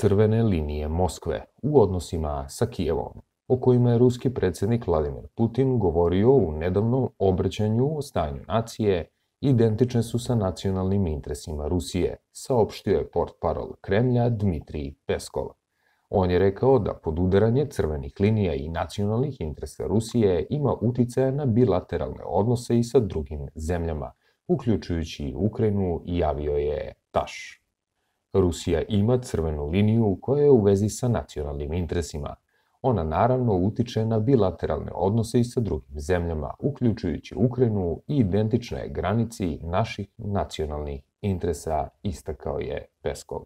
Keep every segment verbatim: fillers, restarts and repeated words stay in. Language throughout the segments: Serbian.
crvene linije Moskve u odnosima sa Kijevom, o kojima je ruski predsjednik Vladimir Putin govorio u nedavnom obraćanju o stanju nacije, identične su sa nacionalnim interesima Rusije, saopštio je portparol Kremlja Dmitrij Peskov. On je rekao da podudaranje crvenih linija i nacionalnih interesa Rusije ima uticaja na bilateralne odnose i sa drugim zemljama, uključujući i Ukrajinu, javio je Taš. Rusija ima crvenu liniju koja je u vezi sa nacionalnim interesima. Ona naravno utiče na bilateralne odnose i sa drugim zemljama, uključujući Ukrajinu, i identična je granici naših nacionalnih interesa, istakao je Peskov.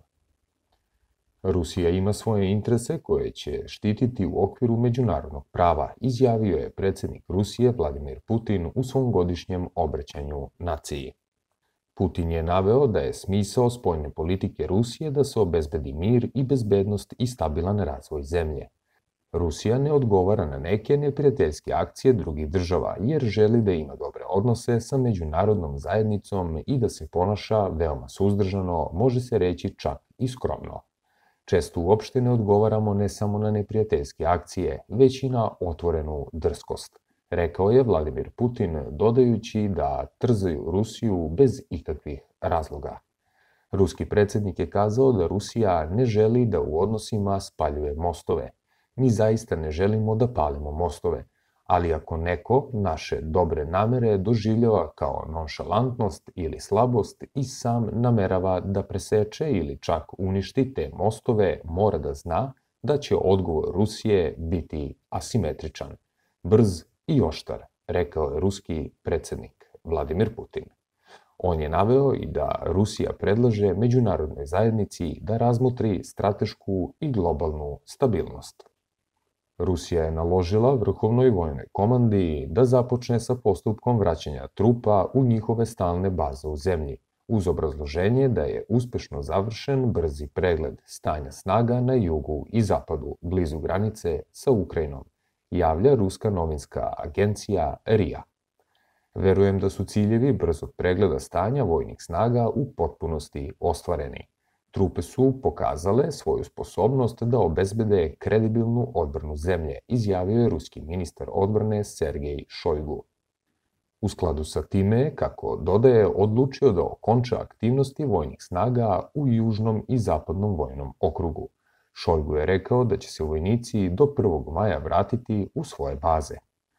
Rusija ima svoje interese koje će štititi u okviru međunarodnog prava, izjavio je predsjednik Rusije Vladimir Putin u svom godišnjem obraćanju naciji. Putin je naveo da je smisao spoljne politike Rusije da se obezbedi mir i bezbednost i stabilan razvoj zemlje. Rusija ne odgovara na neke neprijateljske akcije drugih država jer želi da ima dobre odnose sa međunarodnom zajednicom i da se ponaša veoma suzdržano, može se reći čak i skromno. Često uopšte ne odgovaramo ne samo na neprijateljske akcije, već i na otvorenu drskost, rekao je Vladimir Putin, dodajući da trzaju Rusiju bez ikakvih razloga. Ruski predsjednik je kazao da Rusija ne želi da u odnosima spaljuje mostove. Mi zaista ne želimo da palimo mostove, ali ako neko naše dobre namere doživljava kao nonšalantnost ili slabost i sam namerava da preseče ili čak uništi te mostove, mora da zna da će odgovor Rusije biti asimetričan, brz i oštar, rekao je ruski predsjednik Vladimir Putin. On je naveo i da Rusija predlaže međunarodnoj zajednici da razmotri stratešku i globalnu stabilnost. Rusija je naložila vrhovnoj vojnoj komandi da započne sa postupkom vraćanja trupa u njihove stalne baze u zemlji, uz obrazloženje da je uspešno završen brzi pregled stanja snaga na jugu i zapadu blizu granice sa Ukrajinom, javlja ruska novinska agencija R I A. Verujem da su ciljevi brzog pregleda stanja vojnih snaga u potpunosti ostvareni. Trupe su pokazale svoju sposobnost da obezbede kredibilnu odbranu zemlje, izjavio je ruski ministar odbrane Sergej Šojgu. U skladu sa time, kako dodaje, odlučio da okonča aktivnosti vojnih snaga u južnom i zapadnom vojnom okrugu. Šojgu je rekao da će se vojnici do prvog maja vratiti u svoje baze.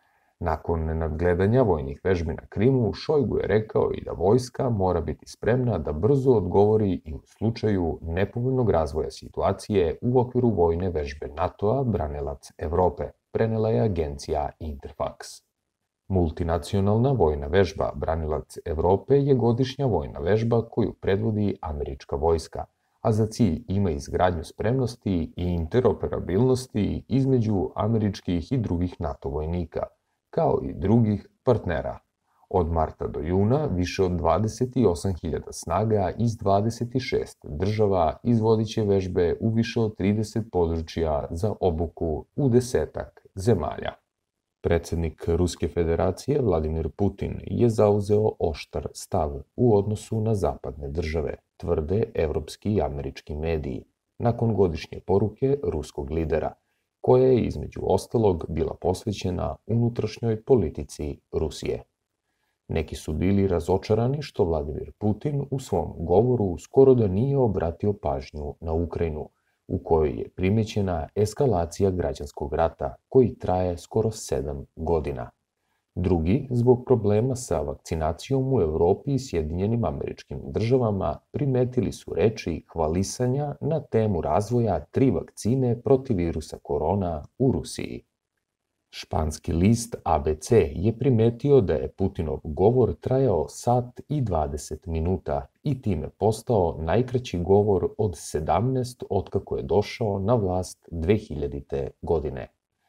Nakon nadgledanja vojnih vežbi na Krimu, Šojgu je rekao i da vojska mora biti spremna da brzo odgovori i u slučaju nepovoljnog razvoja situacije u okviru vojne vežbe NATO-a Branilac Evrope, prenela je agencija Interfax. Multinacionalna vojna vežba Branilac Evrope je godišnja vojna vežba koju predvodi američka vojska, a za cilj ima izgradnju spremnosti i interoperabilnosti između američkih i drugih NATO vojnika, kao i drugih partnera. Od marta do juna više od dvadeset osam hiljada snaga iz dvadeset šest država izvodit će vežbe u više od trideset područja za obuku u desetak zemalja. Predsjednik Ruske federacije Vladimir Putin je zauzeo oštar stav u odnosu na zapadne države, tvrde evropski i američki mediji, nakon godišnje poruke ruskog lidera, koja je između ostalog bila posvećena unutrašnjoj politici Rusije. Neki su bili razočarani što Vladimir Putin u svom govoru skoro da nije obratio pažnju na Ukrajinu, u kojoj je primećena eskalacija građanskog rata koji traje skoro sedam godina. Drugi, zbog problema sa vakcinacijom u Evropi i Sjedinjenim Američkim Državama, primetili su reči hvalisanja na temu razvoja tri vakcine protiv virusa korona u Rusiji. Španski list A B C je primetio da je Putinov govor trajao sat i dvadeset minuta i time postao najkraći govor od sedamnaest otkako je došao na vlast dve hiljadite. godine.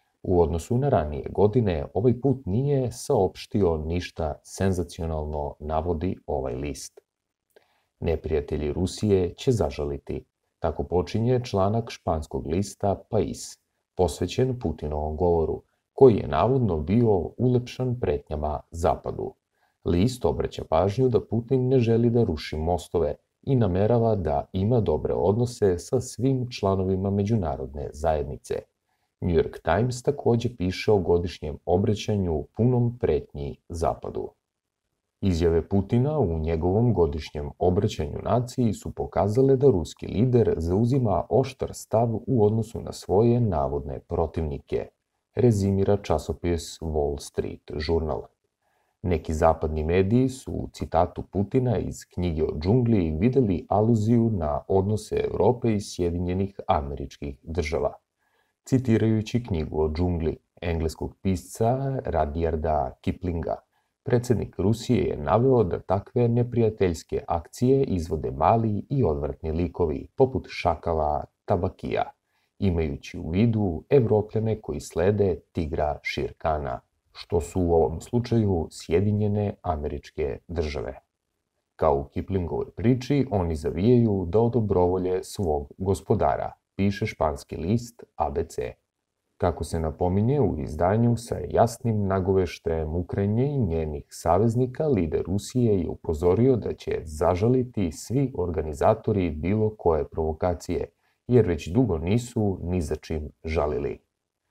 U odnosu na ranije godine, ovaj put nije saopštio ništa senzacionalno, navodi ovaj list. Neprijatelji Rusije će zažaliti. Tako počinje članak španskog lista Pais, posvećen Putinovom govoru, koji je navodno bio ulepšan pretnjama Zapadu. List obraća pažnju da Putin ne želi da ruši mostove, i namerava da ima dobre odnose sa svim članovima međunarodne zajednice. New York Times takođe piše o godišnjem obraćanju punom pretnji Zapadu. Izjave Putina u njegovom godišnjem obraćanju naciji su pokazale da ruski lider zauzima oštar stav u odnosu na svoje navodne protivnike, rezimira časopis Wall Street Journal. Neki zapadni mediji su u citatu Putina iz knjige o džungli videli aluziju na odnose Evrope i Sjedinjenih Američkih Država. Citirajući knjigu o džungli engleskog pisca Rudyarda Kiplinga, predsednik Rusije je naveo da takve neprijateljske akcije izvode mali i odvratni likovi, poput šakala Tabakija, imajući u vidu Evropljane koji slede tigra Širkana, što su u ovom slučaju Sjedinjene Američke Države. Kao u Kiplingovoj priči, oni zavijaju da odobrovolje svog gospodara, piše španski list A B C. Kako se napominje u izdanju sa jasnim nagoveštajem Ukrajine i njenih saveznika, lider Rusije je upozorio da će zažaliti svi organizatori bilo koje provokacije, jer već dugo nisu ni za čim žalili.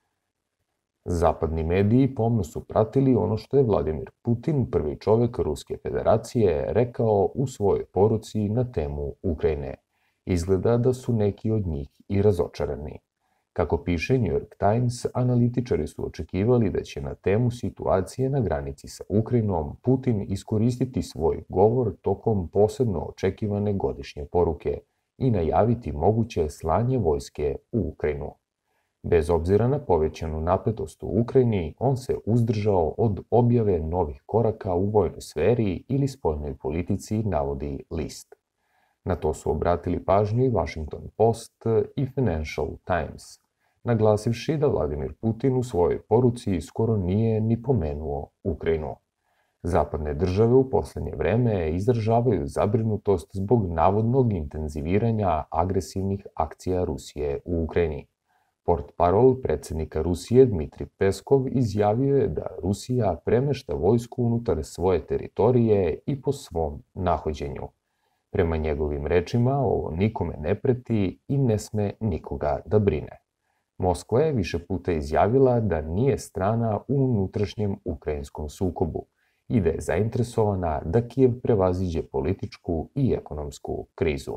Zapadni mediji pomno su pratili ono što je Vladimir Putin, prvi čovek Ruske federacije, rekao u svojoj poruci na temu Ukrajine. Izgleda da su neki od njih i razočarani. Kako piše New York Times, analitičari su očekivali da će na temu situacije na granici sa Ukrajinom Putin iskoristiti svoj govor tokom posebno očekivane godišnje poruke i najaviti moguće slanje vojske u Ukrajinu. Bez obzira na povećanu napetost u Ukrajini, on se uzdržao od objave novih koraka u vojnoj sferi ili spoljnoj politici, navodi list. Na to su obratili pažnju i Washington Post i Financial Times, naglasivši da Vladimir Putin u svojoj poruci skoro nije ni pomenuo Ukrajinu. Zapadne države u poslednje vreme izražavaju zabrinutost zbog navodnog intenziviranja agresivnih akcija Rusije u Ukrajini. Portparol predsednika Rusije Dmitri Peskov izjavio je da Rusija premešta vojsku unutar svoje teritorije i po svom nahođenju. Prema njegovim rečima, ovo nikome ne preti i ne sme nikoga da brine. Moskva je više puta izjavila da nije strana u unutrašnjem ukrajinskom sukobu i da je zainteresovana da Kijev prevaziđe političku i ekonomsku krizu.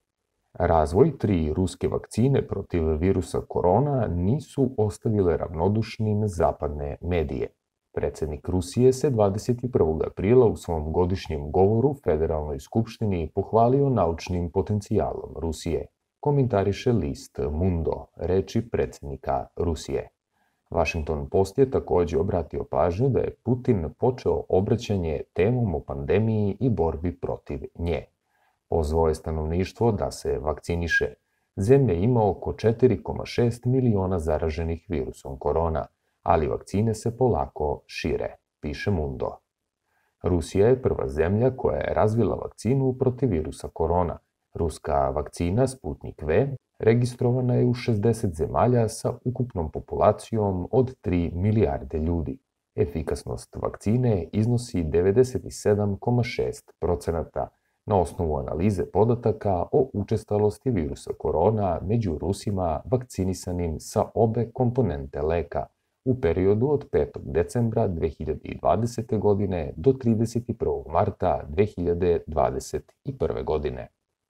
Razvoj tri ruske vakcine protiv virusa korona nisu ostavile ravnodušnim zapadne medije. Predsednik Rusije se dvadeset prvog aprila u svom godišnjem govoru Federalnoj skupštini pohvalio naučnim potencijalom Rusije, komentariše list Mundo, reči predsednika Rusije. Washington Post je takođe obratio pažnju da je Putin počeo obraćanje temom o pandemiji i borbi protiv nje. Pozvao je stanovništvo da se vakciniše. Zemlja ima oko četiri zarez šest miliona zaraženih virusom korona, ali vakcine se polako šire, piše Mundo. Rusija je prva zemlja koja je razvila vakcinu protiv virusa korona. Ruska vakcina Sputnik V registrovana je u šezdeset zemalja sa ukupnom populacijom od tri milijarde ljudi. Efikasnost vakcine iznosi devedeset sedam zarez šest procenata na osnovu analize podataka o učestalosti virusa korona među Rusima vakcinisanim sa obe komponente leka u periodu od petog decembra dve hiljade dvadesete. godine do trideset prvog marta dve hiljade dvadeset prve. godine.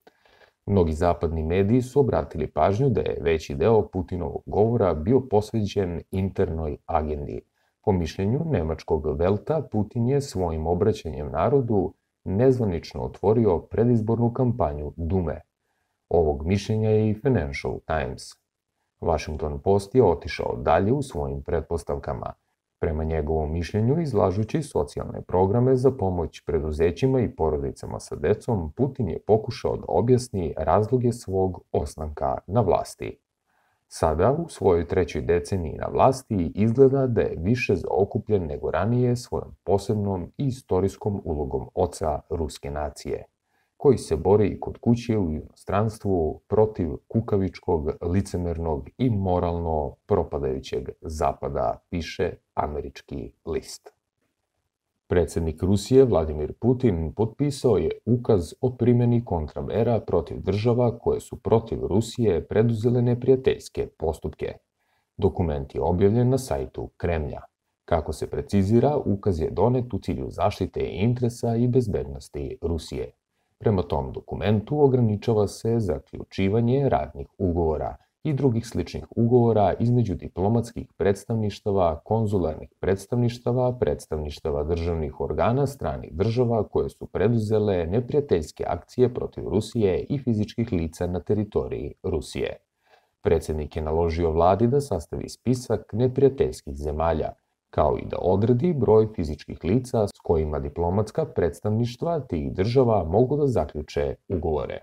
Mnogi zapadni mediji su obratili pažnju da je veći deo Putinovog govora bio posvećen internoj agendi. Po mišljenju nemačkog Welta, Putin je svojim obraćanjem narodu nezvanično otvorio predizbornu kampanju Dume. Ovog mišljenja je i Financial Times. Washington Post je otišao dalje u svojim pretpostavkama. Prema njegovom mišljenju, izlažući socijalne programe za pomoć preduzećima i porodicama sa decom, Putin je pokušao da objasni razloge svog ostanka na vlasti. Sada, u svojoj trećoj deceniji na vlasti, izgleda da je više zaokupljen nego ranije svojom posebnom i istorijskom ulogom oca ruske nacije, koji se bori i kod kuće u inostranstvu protiv kukavičkog, licemernog i moralno propadajućeg zapada, piše američki list. Predsednik Rusije Vladimir Putin potpisao je ukaz o primjeni kontramera protiv država koje su protiv Rusije preduzele neprijateljske postupke. Dokument je objavljen na sajtu Kremlja. Kako se precizira, ukaz je donet u cilju zaštite interesa i bezbednosti Rusije. Prema tom dokumentu ograničava se zaključivanje radnih ugovora i drugih sličnih ugovora između diplomatskih predstavništava, konzularnih predstavništava, predstavništava državnih organa stranih država koje su preduzele neprijateljske akcije protiv Rusije i fizičkih lica na teritoriji Rusije. Predsednik je naložio vladi da sastavi spisak neprijateljskih zemalja, kao i da odredi broj fizičkih lica s kojima diplomatska predstavništva tih država mogu da zaključe ugovore.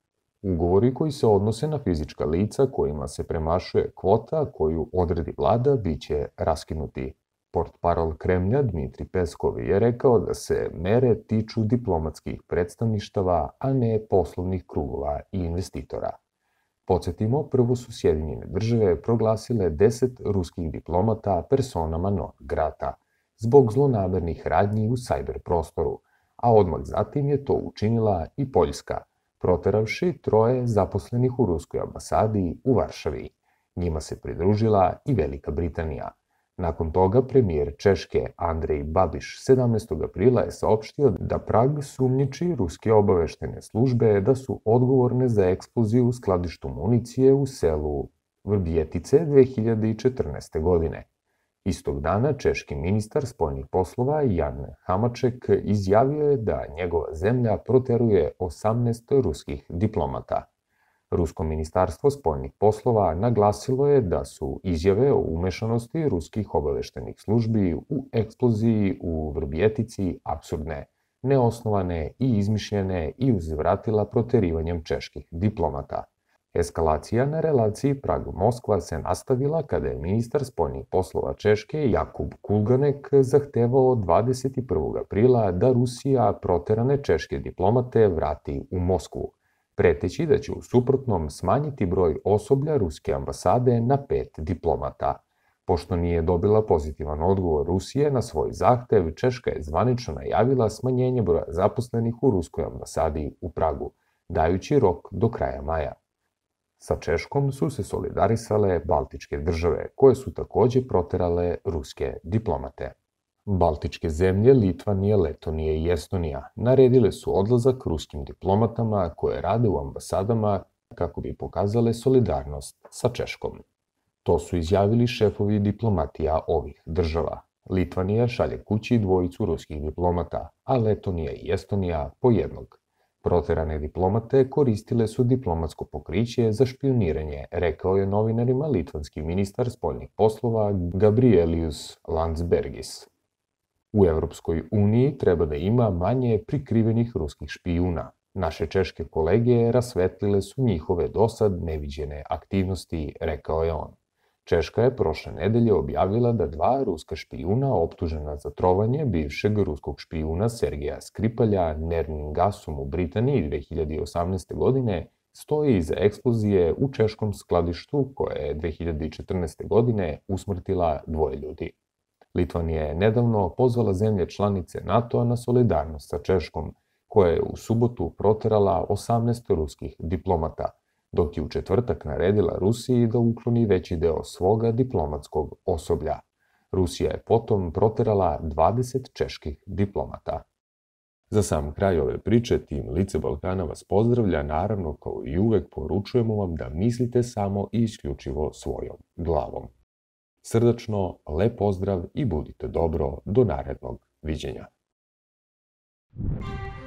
Ugovori koji se odnose na fizička lica kojima se premašuje kvota koju odredi vlada biće raskinuti. Portparol Kremlja Dmitri Peskov je rekao da se mere tiču diplomatskih predstavništava, a ne poslovnih krugova i investitora. Podsjetimo, prvo su Sjedinjene države proglasile deset ruskih diplomata personama non grata zbog zlonamernih radnji u sajber prostoru, a odmah zatim je to učinila i Poljska, proteravši troje zaposlenih u ruskoj ambasadi u Varšavi. Njima se pridružila i Velika Britanija. Nakon toga premijer Češke Andrej Babiš sedamnaestog aprila je saopštio da Prag sumnjiči ruske obaveštene službe da su odgovorne za eksploziju u skladištu municije u selu Vrbjetice dve hiljade četrnaeste. godine. Istog dana češki ministar spoljnih poslova Jan Hamaček izjavio je da njegova zemlja proteruje osamnaest ruskih diplomata. Rusko ministarstvo spoljnih poslova naglasilo je da su izjave o umešanosti ruskih obaveštenih službi u eksploziji u Vrbjetici apsurdne, neosnovane i izmišljene i uzvratila proterivanjem čeških diplomata. Eskalacija na relaciji Prag-Moskva se nastavila kada je ministar spoljnih poslova Češke Jakub Kulganek zahtevao dvadeset prvog aprila da Rusija proterane češke diplomate vrati u Moskvu, preteći da će u suprotnom smanjiti broj osoblja ruske ambasade na pet diplomata. Pošto nije dobila pozitivan odgovor Rusije na svoj zahtev, Češka je zvanično najavila smanjenje broja zaposlenih u ruskoj ambasadi u Pragu, dajući rok do kraja maja. Sa Češkom su se solidarisale Baltičke države, koje su takođe proterale ruske diplomate. Baltičke zemlje, Litvanija, Letonija i Estonija naredile su odlazak ruskim diplomatama koje rade u ambasadama kako bi pokazale solidarnost sa Češkom. To su izjavili šefovi diplomatija ovih država. Litvanija šalje kući dvojicu ruskih diplomata, a Letonija i Estonija po jednog. Proterane diplomate koristile su diplomatsko pokriće za špioniranje, rekao je novinarima litvanski ministar spoljnih poslova Gabrielius Landsbergis. U Evropskoj uniji treba da ima manje prikrivenih ruskih špijuna. Naše češke kolege rasvetlile su njihove dosad neviđene aktivnosti, rekao je on. Češka je prošle nedelje objavila da dva ruska špijuna optužena za trovanje bivšeg ruskog špijuna Sergeja Skripalja nervnim gasom u Britaniji dve hiljade osamnaeste. godine stoji iza eksplozije u češkom skladištu koja je dve hiljade četrnaeste. godine usmrtila dvoje ljudi. Litvanija je nedavno pozvala zemlje članice NATO-a na solidarnost sa Češkom, koja je u subotu proterala osamnaest ruskih diplomata, dok je u četvrtak naredila Rusiji da ukloni veći deo svoga diplomatskog osoblja. Rusija je potom proterala dvadeset čeških diplomata. Za sam kraj ove priče, tim Lice Balkana vas pozdravlja, naravno kao i uvek poručujemo vam da mislite samo i isključivo svojom glavom. Srdačno, lep pozdrav i budite dobro do narednog viđenja.